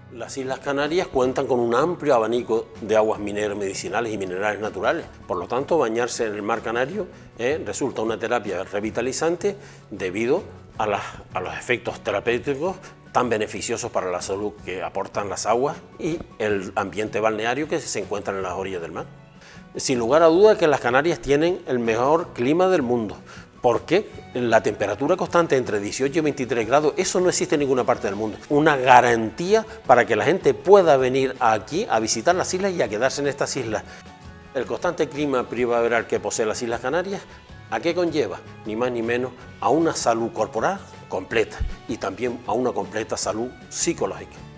Las Islas Canarias cuentan con un amplio abanico de aguas mineras medicinales y minerales naturales. Por lo tanto, bañarse en el mar Canario resulta una terapia revitalizante debido a los efectos terapéuticos tan beneficiosos para la salud que aportan las aguas y el ambiente balneario que se encuentra en las orillas del mar. Sin lugar a dudas que las Canarias tienen el mejor clima del mundo, porque la temperatura constante entre 18 y 23 grados, eso no existe en ninguna parte del mundo. Una garantía para que la gente pueda venir aquí a visitar las islas y a quedarse en estas islas. El constante clima primaveral que posee las Islas Canarias, ¿a qué conlleva? Ni más ni menos a una salud corporal completa y también a una completa salud psicológica.